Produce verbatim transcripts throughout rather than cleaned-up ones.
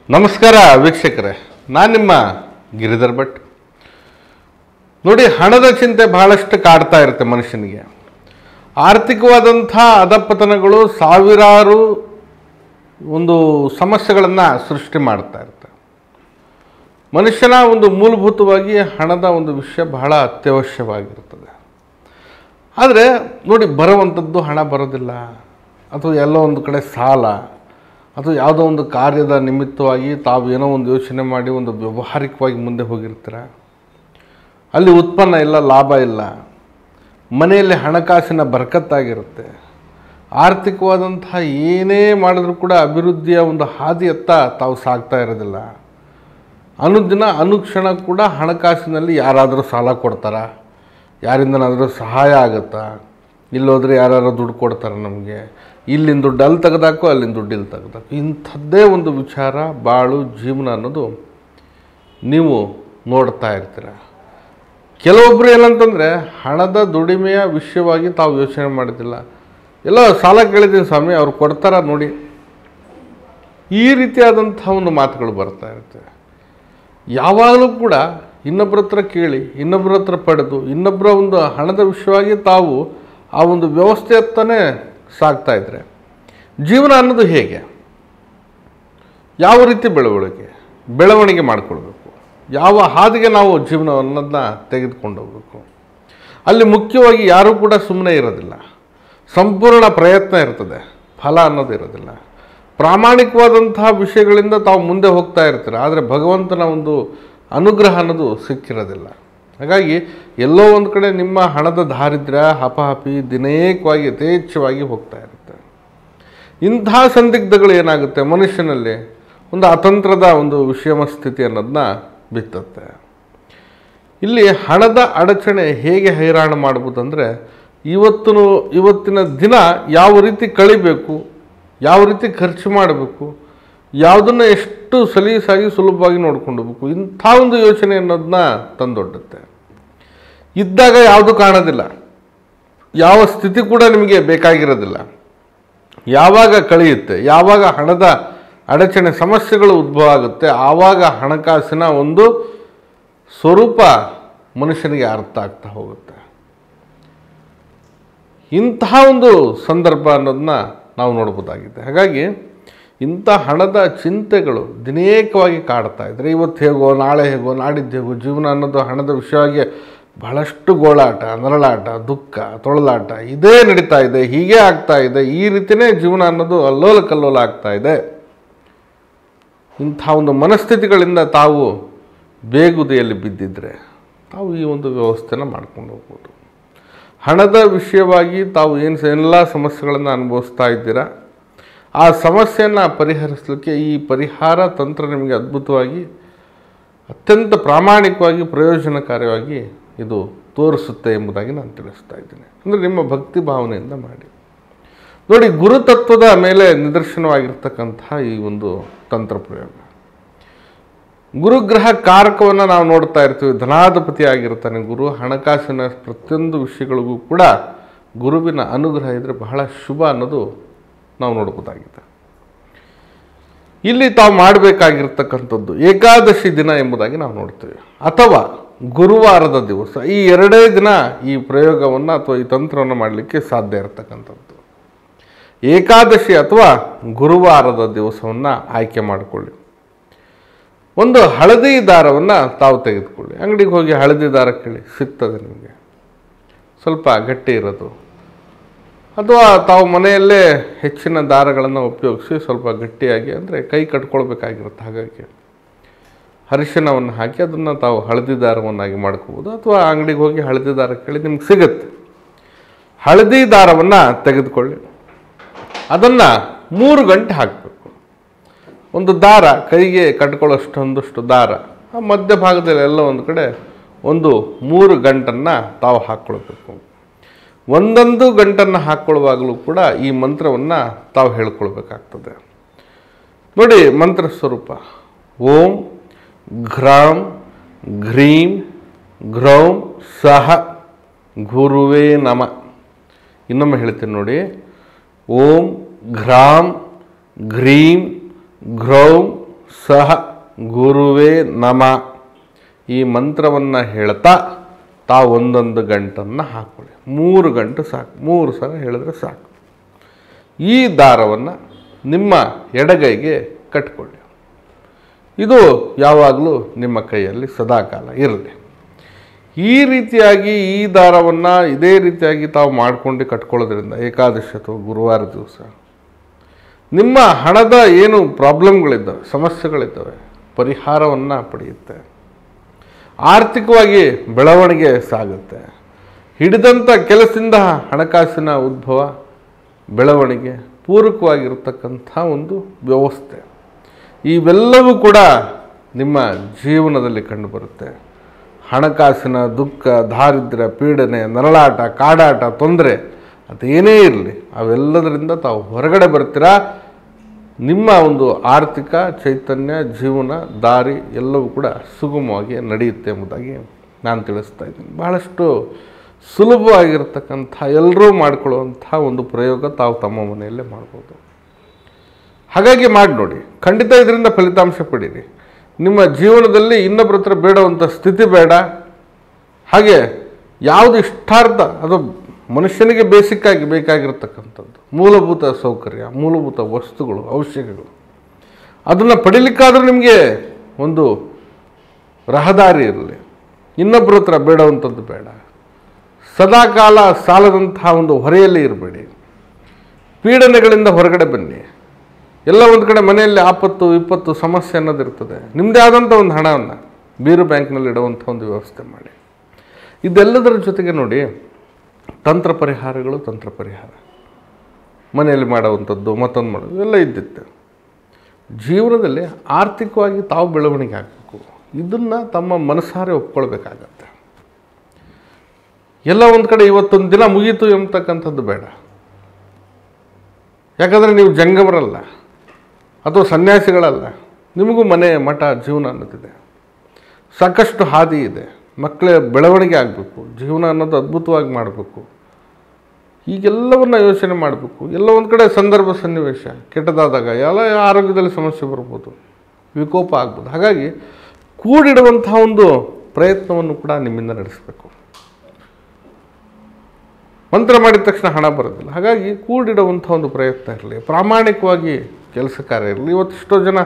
ನಮಸ್ಕಾರ ವೀಕ್ಷಕರೇ, ನಾನು ನಿಮ್ಮ ಗಿರಿಧರ್ ಭಟ್. ನೋಡಿ, ಹಣದ ಚಿಂತೆ ಬಹಳಷ್ಟು ಕಾಡ್ತಾ ಇರುತ್ತೆ ಮನುಷ್ಯನಿಗೆ. ಆರ್ಥಿಕವಾದಂಥ ಅಧಪತನಗಳು ಸಾವಿರಾರು ಒಂದು ಸಮಸ್ಯೆಗಳನ್ನು ಸೃಷ್ಟಿ ಮಾಡ್ತಾ ಇರುತ್ತೆ. ಮನುಷ್ಯನ ಒಂದು ಮೂಲಭೂತವಾಗಿ ಹಣದ ಒಂದು ವಿಷಯ ಬಹಳ ಅತ್ಯವಶ್ಯವಾಗಿರ್ತದೆ. ಆದರೆ ನೋಡಿ, ಬರುವಂಥದ್ದು ಹಣ ಬರೋದಿಲ್ಲ, ಅಥವಾ ಎಲ್ಲೋ ಒಂದು ಕಡೆ ಸಾಲ, ಅಥವಾ ಯಾವುದೋ ಒಂದು ಕಾರ್ಯದ ನಿಮಿತ್ತವಾಗಿ ತಾವು ಏನೋ ಒಂದು ಯೋಚನೆ ಮಾಡಿ ಒಂದು ವ್ಯಾವಹಾರಿಕವಾಗಿ ಮುಂದೆ ಹೋಗಿರ್ತೀರ. ಅಲ್ಲಿ ಉತ್ಪನ್ನ ಇಲ್ಲ, ಲಾಭ ಇಲ್ಲ, ಮನೆಯಲ್ಲಿ ಹಣಕಾಸಿನ ಬರಕತ್ತಾಗಿರುತ್ತೆ. ಆರ್ಥಿಕವಾದಂತಹ ಏನೇ ಮಾಡಿದ್ರೂ ಕೂಡ ಅಭಿವೃದ್ಧಿಯ ಒಂದು ಹಾದಿಯತ್ತ ತಾವು ಸಾಗ್ತಾ ಇರೋದಿಲ್ಲ. ಅನುದಿನ ಅನುಕ್ಷಣ ಕೂಡ ಹಣಕಾಸಿನಲ್ಲಿ ಯಾರಾದರೂ ಸಾಲ ಕೊಡ್ತಾರಾ, ಯಾರಿಂದನಾದರೂ ಸಹಾಯ ಆಗುತ್ತಾ, ಇಲ್ಲೋದ್ರೆ ಯಾರು ದುಡ್ಡು ಕೊಡ್ತಾರೆ ನಮಗೆ, ಇಲ್ಲಿಂದ ದುಡ್ಡು ಅಲ್ಲಿ ತೆಗೆದಾಕು, ಅಲ್ಲಿಂದ ದುಡ್ಡು ಇಲ್ಲಿ ತೆಗೆದಾಕು. ಇಂಥದ್ದೇ ಒಂದು ವಿಚಾರ ಬಾಳು ಜೀವನ ಅನ್ನೋದು ನೀವು ನೋಡ್ತಾ ಇರ್ತೀರ. ಕೆಲವೊಬ್ಬರು ಏನಂತಂದರೆ ಹಣದ ದುಡಿಮೆಯ ವಿಷಯವಾಗಿ ತಾವು ಯೋಚನೆ ಮಾಡೋದಿಲ್ಲ. ಎಲ್ಲ ಸಾಲ ಕೇಳಿದ್ದೀನಿ ಸ್ವಾಮಿ, ಅವ್ರು ಕೊಡ್ತಾರ ನೋಡಿ, ಈ ರೀತಿಯಾದಂಥ ಒಂದು ಮಾತುಗಳು ಬರ್ತಾ ಇರುತ್ತೆ. ಯಾವಾಗಲೂ ಕೂಡ ಇನ್ನೊಬ್ಬರ ಹತ್ರ ಕೇಳಿ, ಇನ್ನೊಬ್ಬರ ಹತ್ರ ಪಡೆದು, ಇನ್ನೊಬ್ಬರ ಒಂದು ಹಣದ ವಿಷಯವಾಗಿ ತಾವು ಆ ಒಂದು ವ್ಯವಸ್ಥೆಯತ್ತನೇ ಸಾಗ್ತಾ ಇದ್ರೆ ಜೀವನ ಅನ್ನೋದು ಹೇಗೆ, ಯಾವ ರೀತಿ ಬೆಳವಣಿಗೆ ಬೆಳವಣಿಗೆ ಮಾಡಿಕೊಳ್ಬೇಕು, ಯಾವ ಹಾದಿಗೆ ನಾವು ಜೀವನವನ್ನದನ್ನ ತೆಗೆದುಕೊಂಡು ಹೋಗಬೇಕು. ಅಲ್ಲಿ ಮುಖ್ಯವಾಗಿ ಯಾರೂ ಕೂಡ ಸುಮ್ಮನೆ ಇರೋದಿಲ್ಲ. ಸಂಪೂರ್ಣ ಪ್ರಯತ್ನ ಇರ್ತದೆ, ಫಲ ಅನ್ನೋದು ಇರೋದಿಲ್ಲ. ಪ್ರಾಮಾಣಿಕವಾದಂತಹ ವಿಷಯಗಳಿಂದ ತಾವು ಮುಂದೆ ಹೋಗ್ತಾ ಇರ್ತೀರ, ಆದರೆ ಭಗವಂತನ ಒಂದು ಅನುಗ್ರಹ ಅನ್ನೋದು ಸಿಕ್ಕಿರೋದಿಲ್ಲ. ಹಾಗಾಗಿ ಎಲ್ಲೋ ಒಂದು ಕಡೆ ನಿಮ್ಮ ಹಣದ ದಾರಿದ್ರ್ಯ ಹಪಹಪಿ ದಿನೇಕವಾಗಿ ಯಥೇಚ್ಛವಾಗಿ ಹೋಗ್ತಾ ಇರುತ್ತೆ. ಇಂಥ ಸಂದಿಗ್ಧಗಳು ಏನಾಗುತ್ತೆ, ಮನುಷ್ಯನಲ್ಲಿ ಒಂದು ಅತಂತ್ರದ ಒಂದು ವಿಷಮ ಸ್ಥಿತಿ ಅನ್ನೋದನ್ನ ಬಿತ್ತುತ್ತೆ. ಇಲ್ಲಿ ಹಣದ ಅಡಚಣೆ ಹೇಗೆ ಹೈರಾಣ ಮಾಡ್ಬೋದಂದರೆ, ಇವತ್ತು ಇವತ್ತಿನ ದಿನ ಯಾವ ರೀತಿ ಕಳಿಬೇಕು, ಯಾವ ರೀತಿ ಖರ್ಚು ಮಾಡಬೇಕು, ಯಾವುದನ್ನು ಎಷ್ಟು ಸಲೀಸಾಗಿ ಸುಲಭವಾಗಿ ನೋಡ್ಕೊಂಡು ಹೋಗ್ಬೇಕು, ಇಂಥ ಒಂದು ಯೋಚನೆ ಅನ್ನೋದನ್ನ ತಂದೊಡ್ಡುತ್ತೆ. ಇದ್ದಾಗ ಯಾವುದು ಕಾಣೋದಿಲ್ಲ, ಯಾವ ಸ್ಥಿತಿ ಕೂಡ ನಿಮಗೆ ಬೇಕಾಗಿರೋದಿಲ್ಲ. ಯಾವಾಗ ಕಳೆಯುತ್ತೆ, ಯಾವಾಗ ಹಣದ ಅಡಚಣೆ ಸಮಸ್ಯೆಗಳು ಉದ್ಭವ ಆಗುತ್ತೆ, ಆವಾಗ ಹಣಕಾಸಿನ ಒಂದು ಸ್ವರೂಪ ಮನುಷ್ಯನಿಗೆ ಅರ್ಥ ಆಗ್ತಾ ಹೋಗುತ್ತೆ. ಇಂತಹ ಒಂದು ಸಂದರ್ಭ ಅನ್ನೋದನ್ನ ನಾವು ನೋಡ್ಬೋದಾಗಿದೆ. ಹಾಗಾಗಿ ಇಂಥ ಹಣದ ಚಿಂತೆಗಳು ದಿನೇಕವಾಗಿ ಕಾಡ್ತಾ ಇದ್ದರೆ, ಇವತ್ತು ಹೇಗೋ, ನಾಳೆ ಹೇಗೋ, ನಾಡಿದ್ದು ಹೇಗೋ, ಜೀವನ ಅನ್ನೋದು ಹಣದ ವಿಷಯವಾಗಿ ಬಹಳಷ್ಟು ಗೋಳಾಟ, ನರಳಾಟ, ದುಃಖ, ತೊಳಲಾಟ ಇದೇ ನಡೀತಾ ಇದೆ, ಹೀಗೆ ಆಗ್ತಾ ಇದೆ. ಈ ರೀತಿಯೇ ಜೀವನ ಅನ್ನೋದು ಅಲ್ಲೋಲ ಕಲ್ಲೋಲ ಆಗ್ತಾ ಇದೆ. ಇಂಥ ಒಂದು ಮನಸ್ಥಿತಿಗಳಿಂದ ತಾವು ಬೇಗುದಿಯಲ್ಲಿ ಬಿದ್ದಿದ್ರೆ ತಾವು ಈ ಒಂದು ವ್ಯವಸ್ಥೆನ ಮಾಡ್ಕೊಂಡು ಹೋಗ್ಬೋದು. ಹಣದ ವಿಷಯವಾಗಿ ತಾವು ಏನು ಎಲ್ಲ ಸಮಸ್ಯೆಗಳನ್ನು ಅನುಭವಿಸ್ತಾ ಇದ್ದೀರಾ, ಆ ಸಮಸ್ಯೆಯನ್ನು ಪರಿಹರಿಸಲಿಕ್ಕೆ ಈ ಪರಿಹಾರ ತಂತ್ರ ನಿಮಗೆ ಅದ್ಭುತವಾಗಿ, ಅತ್ಯಂತ ಪ್ರಾಮಾಣಿಕವಾಗಿ, ಪ್ರಯೋಜನಕಾರಿಯಾಗಿ ಇದು ತೋರಿಸುತ್ತೆ ಎಂಬುದಾಗಿ ನಾನು ತಿಳಿಸ್ತಾ ಇದ್ದೀನಿ. ಅಂದರೆ ನಿಮ್ಮ ಭಕ್ತಿ ಭಾವನೆಯಿಂದ ಮಾಡಿ ನೋಡಿ. ಗುರುತತ್ವದ ಮೇಲೆ ನಿದರ್ಶನವಾಗಿರ್ತಕ್ಕಂಥ ಈ ಒಂದು ತಂತ್ರ ಪ್ರಯೋಗ, ಗುರುಗ್ರಹ ಕಾರಕವನ್ನು ನಾವು ನೋಡ್ತಾ ಇರ್ತೀವಿ. ಧನಾಧಿಪತಿ ಆಗಿರ್ತಾನೆ ಗುರು. ಹಣಕಾಸಿನ ಪ್ರತಿಯೊಂದು ವಿಷಯಗಳಿಗೂ ಕೂಡ ಗುರುವಿನ ಅನುಗ್ರಹ ಇದ್ದರೆ ಬಹಳ ಶುಭ ಅನ್ನೋದು ನಾವು ನೋಡ್ಬೋದಾಗಿದೆ. ಇಲ್ಲಿ ತಾವು ಮಾಡಬೇಕಾಗಿರ್ತಕ್ಕಂಥದ್ದು ಏಕಾದಶಿ ದಿನ ಎಂಬುದಾಗಿ ನಾವು ನೋಡ್ತೇವೆ, ಅಥವಾ ಗುರುವಾರದ ದಿವಸ. ಈ ಎರಡೇ ದಿನ ಈ ಪ್ರಯೋಗವನ್ನು ಅಥವಾ ಈ ತಂತ್ರವನ್ನು ಮಾಡಲಿಕ್ಕೆ ಸಾಧ್ಯ ಇರತಕ್ಕಂಥದ್ದು. ಏಕಾದಶಿ ಅಥವಾ ಗುರುವಾರದ ದಿವಸವನ್ನು ಆಯ್ಕೆ ಮಾಡಿಕೊಳ್ಳಿ. ಒಂದು ಹಳದಿ ದಾರವನ್ನು ತಾವು ತೆಗೆದುಕೊಳ್ಳಿ. ಅಂಗಡಿಗೆ ಹೋಗಿ ಹಳದಿ ದಾರ ಕೇಳಿ, ಸಿಗ್ತದೆ ನಿಮಗೆ, ಸ್ವಲ್ಪ ಗಟ್ಟಿ ಇರೋದು. ಅಥವಾ ತಾವು ಮನೆಯಲ್ಲೇ ಹೆಚ್ಚಿನ ದಾರಗಳನ್ನು ಉಪಯೋಗಿಸಿ ಸ್ವಲ್ಪ ಗಟ್ಟಿಯಾಗಿ, ಅಂದರೆ ಕೈ ಕಟ್ಕೊಳ್ಬೇಕಾಗಿರುತ್ತೆ, ಹಾಗಾಗಿ ಅರಿಶಿಣವನ್ನು ಹಾಕಿ ಅದನ್ನು ತಾವು ಹಳದಿ ದಾರವನ್ನಾಗಿ ಮಾಡ್ಕೋಬೋದು. ಅಥವಾ ಅಂಗಡಿಗೆ ಹೋಗಿ ಹಳದಿ ದಾರ ಕೇಳಿ, ನಿಮ್ಗೆ ಸಿಗುತ್ತೆ. ಹಳದಿ ದಾರವನ್ನು ತೆಗೆದುಕೊಳ್ಳಿ, ಅದನ್ನು ಮೂರು ಗಂಟೆ ಹಾಕಬೇಕು. ಒಂದು ದಾರ ಕೈಗೆ ಕಟ್ಕೊಳ್ಳೋಷ್ಟೊಂದಷ್ಟು ದಾರ ಆ ಮಧ್ಯಭಾಗದಲ್ಲಿ ಎಲ್ಲ ಒಂದು ಕಡೆ ಒಂದು ಮೂರು ಗಂಟನ್ನು ತಾವು ಹಾಕ್ಕೊಳ್ಬೇಕು. ಒಂದೊಂದು ಗಂಟನ್ನು ಹಾಕ್ಕೊಳ್ಳುವಾಗಲೂ ಕೂಡ ಈ ಮಂತ್ರವನ್ನು ತಾವು ಹೇಳ್ಕೊಳ್ಬೇಕಾಗ್ತದೆ. ನೋಡಿ, ಮಂತ್ರ ಸ್ವರೂಪ ಓಂ ಘ್ರಾಂ ಘ್ರೀಂ ಘ್ರೌಂ ಸಹ ಗುರುವೇ ನಮ. ಇನ್ನೊಮ್ಮೆ ಹೇಳ್ತೀನಿ ನೋಡಿ, ಓಂ ಘ್ರಾಂ ಘ್ರೀಂ ಘ್ರೌಂ ಸಹ ಗುರುವೇ ನಮ ಈ ಮಂತ್ರವನ್ನು ಹೇಳ್ತಾ ತಾವು ಒಂದೊಂದು ಗಂಟನ್ನು ಹಾಕ್ಕೊಳ್ಳಿ. ಮೂರು ಗಂಟು ಸಾಕು, ಮೂರು ಸಲ ಹೇಳಿದ್ರೆ ಸಾಕು. ಈ ದಾರವನ್ನು ನಿಮ್ಮ ಎಡಗೈಗೆ ಕಟ್ಕೊಳ್ಳಿ. ಇದು ಯಾವಾಗಲೂ ನಿಮ್ಮ ಕೈಯಲ್ಲಿ ಸದಾಕಾಲ ಇರಲಿ. ಈ ರೀತಿಯಾಗಿ ಈ ದಾರವನ್ನು ಇದೇ ರೀತಿಯಾಗಿ ತಾವು ಮಾಡಿಕೊಂಡು ಕಟ್ಕೊಳ್ಳೋದ್ರಿಂದ ಏಕಾದಶಿ ಅಥವಾ ಗುರುವಾರ ದಿವಸ ನಿಮ್ಮ ಹಣದ ಏನು ಪ್ರಾಬ್ಲಮ್ಗಳಿದ್ದಾವೆ, ಸಮಸ್ಯೆಗಳಿದ್ದಾವೆ, ಪರಿಹಾರವನ್ನು ಪಡೆಯುತ್ತೆ. ಆರ್ಥಿಕವಾಗಿ ಬೆಳವಣಿಗೆ ಸಾಗುತ್ತೆ. ಹಿಡಿದಂಥ ಕೆಲಸದಿಂದ ಹಣಕಾಸಿನ ಉದ್ಭವ, ಬೆಳವಣಿಗೆ ಪೂರಕವಾಗಿರತಕ್ಕಂಥ ಒಂದು ವ್ಯವಸ್ಥೆ ಇವೆಲ್ಲವೂ ಕೂಡ ನಿಮ್ಮ ಜೀವನದಲ್ಲಿ ಕಂಡುಬರುತ್ತೆ. ಹಣಕಾಸಿನ ದುಃಖ, ದಾರಿದ್ರ್ಯ, ಪೀಡನೆ, ನರಳಾಟ, ಕಾಡಾಟ, ತೊಂದರೆ ಅದೇನೇ ಇರಲಿ ಅವೆಲ್ಲದರಿಂದ ತಾವು ಹೊರಗಡೆ ಬರ್ತೀರಾ. ನಿಮ್ಮ ಒಂದು ಆರ್ಥಿಕ ಚೈತನ್ಯ, ಜೀವನ ದಾರಿ ಎಲ್ಲವೂ ಕೂಡ ಸುಗಮವಾಗಿ ನಡೆಯುತ್ತೆ ಎಂಬುದಾಗಿ ನಾನು ತಿಳಿಸ್ತಾ ಇದ್ದೀನಿ. ಬಹಳಷ್ಟು ಸುಲಭವಾಗಿರ್ತಕ್ಕಂಥ ಎಲ್ಲರೂ ಮಾಡಿಕೊಳ್ಳುವಂಥ ಒಂದು ಪ್ರಯೋಗ ತಾವು ತಮ್ಮ ಮನೆಯಲ್ಲೇ ಮಾಡ್ಬೋದು. ಹಾಗಾಗಿ ಮಾಡಿ ನೋಡಿ, ಖಂಡಿತ ಇದರಿಂದ ಫಲಿತಾಂಶ ಪಡೀರಿ. ನಿಮ್ಮ ಜೀವನದಲ್ಲಿ ಇನ್ನೊಬ್ಬರ ಹತ್ರ ಬೇಡುವಂಥ ಸ್ಥಿತಿ ಬೇಡ. ಹಾಗೆ ಯಾವುದು ಇಷ್ಟಾರ್ಥ, ಅದು ಮನುಷ್ಯನಿಗೆ ಬೇಸಿಕ್ಕಾಗಿ ಬೇಕಾಗಿರ್ತಕ್ಕಂಥದ್ದು ಮೂಲಭೂತ ಸೌಕರ್ಯ, ಮೂಲಭೂತ ವಸ್ತುಗಳು, ಔಷಧಿಗಳು, ಅದನ್ನು ಪಡಿಲಿಕ್ಕಾದರೂ ನಿಮಗೆ ಒಂದು ರಹದಾರಿ ಇರಲಿ. ಇನ್ನೊಬ್ಬರ ಹತ್ರ ಬೇಡುವಂಥದ್ದು ಬೇಡ. ಸದಾಕಾಲ ಸಾಲದಂತಹ ಒಂದು ಹೊರೆಯಲ್ಲಿ ಇರಬೇಡಿ. ಪೀಡನೆಗಳಿಂದ ಹೊರಗಡೆ ಬನ್ನಿ. ಎಲ್ಲ ಒಂದು ಕಡೆ ಮನೆಯಲ್ಲಿ ಆಪತ್ತು ವಿಪತ್ತು ಸಮಸ್ಯೆ ಅನ್ನೋದಿರ್ತದೆ. ನಿಮ್ಮದೇ ಆದಂಥ ಒಂದು ಹಣವನ್ನು ಬೀರು ಬ್ಯಾಂಕ್ನಲ್ಲಿ ಇಡುವಂಥ ಒಂದು ವ್ಯವಸ್ಥೆ ಮಾಡಿ. ಇದೆಲ್ಲದರ ಜೊತೆಗೆ ನೋಡಿ, ತಂತ್ರ ಪರಿಹಾರಗಳು, ತಂತ್ರ ಪರಿಹಾರ ಮನೆಯಲ್ಲಿ ಮಾಡುವಂಥದ್ದು, ಮತ್ತೊಂದು ಮಾಡೋದು ಎಲ್ಲ ಇದ್ದಿತ್ತು. ಜೀವನದಲ್ಲಿ ಆರ್ಥಿಕವಾಗಿ ತಾವು ಬೆಳವಣಿಗೆ ಆಗಬೇಕು. ಇದನ್ನು ತಮ್ಮ ಮನಸಾರೆ ಒಪ್ಕೊಳ್ಬೇಕಾಗತ್ತೆ. ಎಲ್ಲ ಒಂದು ಕಡೆ ಇವತ್ತೊಂದು ದಿನ ಮುಗೀತು ಎಂಬತಕ್ಕಂಥದ್ದು ಬೇಡ. ಯಾಕಂದರೆ ನೀವು ಜಂಗಮರಲ್ಲ ಅಥವಾ ಸನ್ಯಾಸಿಗಳಲ್ಲ. ನಿಮಗೂ ಮನೆ ಮಠ ಜೀವನ ಅನ್ನೋದಿದೆ. ಸಾಕಷ್ಟು ಹಾದಿ ಇದೆ. ಮಕ್ಕಳ ಬೆಳವಣಿಗೆ ಆಗಬೇಕು, ಜೀವನ ಅನ್ನೋದು ಅದ್ಭುತವಾಗಿ ಮಾಡಬೇಕು. ಈಗೆಲ್ಲವನ್ನ ಯೋಚನೆ ಮಾಡಬೇಕು. ಎಲ್ಲ ಒಂದು ಕಡೆ ಸಂದರ್ಭ ಸನ್ನಿವೇಶ ಕೆಟ್ಟದಾದಾಗ ಎಲ್ಲ ಆರೋಗ್ಯದಲ್ಲಿ ಸಮಸ್ಯೆ ಬರ್ಬೋದು, ವಿಕೋಪ ಆಗ್ಬೋದು. ಹಾಗಾಗಿ ಕೂಡಿಡುವಂಥ ಒಂದು ಪ್ರಯತ್ನವನ್ನು ಕೂಡ ನಿಮ್ಮಿಂದ ನಡೆಸಬೇಕು. ಮಂತ್ರ ಮಾಡಿದ ತಕ್ಷಣ ಹಣ ಬರೋದಿಲ್ಲ. ಹಾಗಾಗಿ ಕೂಡಿಡುವಂಥ ಒಂದು ಪ್ರಯತ್ನ ಇರಲಿ. ಪ್ರಾಮಾಣಿಕವಾಗಿ ಕೆಲಸ ಕಾರ್ಯ ಇರಲಿ. ಇವತ್ತಿಷ್ಟೋ ಜನ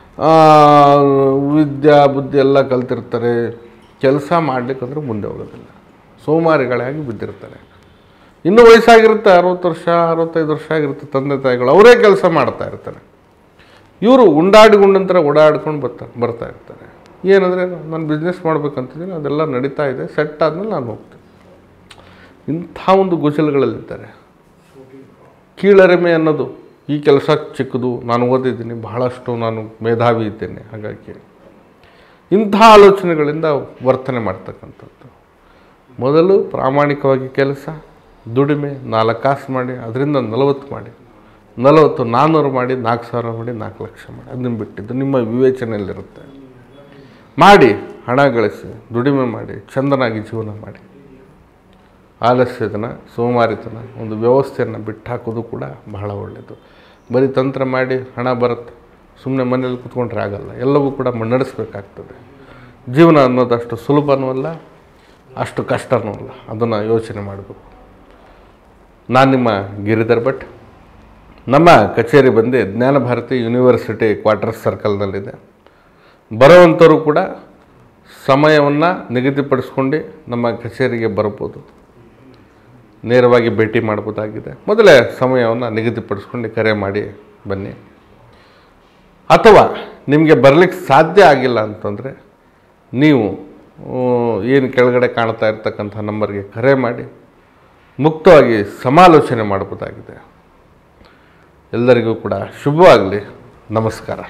ವಿದ್ಯಾ ಬುದ್ಧಿ ಎಲ್ಲ ಕಲ್ತಿರ್ತಾರೆ, ಕೆಲಸ ಮಾಡಲಿಕ್ಕಂದ್ರೆ ಮುಂದೆ ಹೋಗೋದಿಲ್ಲ. ಸೋಮಾರಿಗಳಾಗಿ ಬಿದ್ದಿರ್ತಾರೆ. ಇನ್ನೂ ವಯಸ್ಸಾಗಿರುತ್ತೆ, ಅರವತ್ತು ವರ್ಷ ಅರವತ್ತೈದು ವರ್ಷ ಆಗಿರುತ್ತೆ. ತಂದೆ ತಾಯಿಗಳು ಅವರೇ ಕೆಲಸ ಮಾಡ್ತಾ ಇರ್ತಾರೆ. ಇವರು ಉಂಡಾಡಿ ಗುಂಡಂತರ ಓಡಾಡ್ಕೊಂಡು ಬರ್ತಾ ಬರ್ತಾ ಇರ್ತಾರೆ. ಏನಂದರೆ ನಾನು ಬಿಸ್ನೆಸ್ ಮಾಡ್ಬೇಕಂತಿದ್ದೀನಿ, ಅದೆಲ್ಲ ನಡೀತಾ ಇದೆ, ಸೆಟ್ ಆದಮೇಲೆ ನಾನು ಹೋಗ್ತೀನಿ. ಇಂಥ ಒಂದು ಗೋಚಲಗಳಲ್ಲಿದ್ದಾರೆ. ಕೀಳರಿಮೆ ಅನ್ನೋದು, ಈ ಕೆಲಸ ಚಿಕ್ಕದು, ನಾನು ಓದಿದ್ದೀನಿ, ಬಹಳಷ್ಟು ನಾನು ಮೇಧಾವಿ ಇದ್ದೇನೆ, ಹಾಗಾಗಿ ಇಂಥ ಆಲೋಚನೆಗಳಿಂದ ವರ್ತನೆ ಮಾಡ್ತಕ್ಕಂಥದ್ದು. ಮೊದಲು ಪ್ರಾಮಾಣಿಕವಾಗಿ ಕೆಲಸ, ದುಡಿಮೆ, ನಾಲ್ಕು ಕಾಸು ಮಾಡಿ, ಅದರಿಂದ ನಲವತ್ತು ಮಾಡಿ, ನಲವತ್ತು ನಾನ್ನೂರು ಮಾಡಿ, ನಾಲ್ಕು ಸಾವಿರ ಮಾಡಿ, ನಾಲ್ಕು ಲಕ್ಷ ಮಾಡಿ, ಅದನ್ನು ಬಿಟ್ಟಿದ್ದು ನಿಮ್ಮ ವಿವೇಚನೆಯಲ್ಲಿರುತ್ತೆ. ಮಾಡಿ, ಹಣ ಗಳಿಸಿ, ದುಡಿಮೆ ಮಾಡಿ, ಚಂದನಾಗಿ ಜೀವನ ಮಾಡಿ. ಆಲಸ್ಯತನ, ಸೋಮಾರಿತನ, ಒಂದು ವ್ಯವಸ್ಥೆಯನ್ನು ಬಿಟ್ಟು ಹಾಕೋದು ಕೂಡ ಬಹಳ ಒಳ್ಳೆಯದು. ಬರೀ ತಂತ್ರ ಮಾಡಿ ಹಣ ಬರುತ್ತೆ, ಸುಮ್ಮನೆ ಮನೇಲಿ ಕೂತ್ಕೊಂಡ್ರೆ ಆಗಲ್ಲ. ಎಲ್ಲವೂ ಕೂಡ ನಡೆಸಬೇಕಾಗ್ತದೆ. ಜೀವನ ಅನ್ನೋದು ಅಷ್ಟು ಸುಲಭನೂ ಅಲ್ಲ, ಅಷ್ಟು ಕಷ್ಟನೂ ಅಲ್ಲ. ಅದನ್ನು ಯೋಚನೆ ಮಾಡಬೇಕು. ನಾನು ನಿಮ್ಮ ಗಿರಿಧರ್ ಭಟ್. ನಮ್ಮ ಕಚೇರಿ ಬಂದು ಜ್ಞಾನ ಭಾರತಿ ಯೂನಿವರ್ಸಿಟಿ ಕ್ವಾರ್ಟರ್ಸ್ ಸರ್ಕಲ್ನಲ್ಲಿದೆ. ಬರುವಂಥವರು ಕೂಡ ಸಮಯವನ್ನು ನಿಗದಿಪಡಿಸ್ಕೊಂಡು ನಮ್ಮ ಕಚೇರಿಗೆ ಬರ್ಬೋದು. ನೇರವಾಗಿ ಭೇಟಿ ಮಾಡ್ಬೋದಾಗಿದೆ. ಮೊದಲೇ ಸಮಯವನ್ನು ನಿಗದಿಪಡಿಸ್ಕೊಂಡು ಕರೆ ಮಾಡಿ ಬನ್ನಿ. ಅಥವಾ ನಿಮಗೆ ಬರಲಿಕ್ಕೆ ಸಾಧ್ಯ ಆಗಿಲ್ಲ ಅಂತಂದರೆ ನೀವು ಏನು ಕೆಳಗಡೆ ಕಾಣ್ತಾ ಇರ್ತಕ್ಕಂಥ ನಂಬರ್ಗೆ ಕರೆ ಮಾಡಿ ಮುಕ್ತವಾಗಿ ಸಮಾಲೋಚನೆ ಮಾಡ್ಬೋದಾಗಿದೆ. ಎಲ್ಲರಿಗೂ ಕೂಡ ಶುಭವಾಗಲಿ. ನಮಸ್ಕಾರ.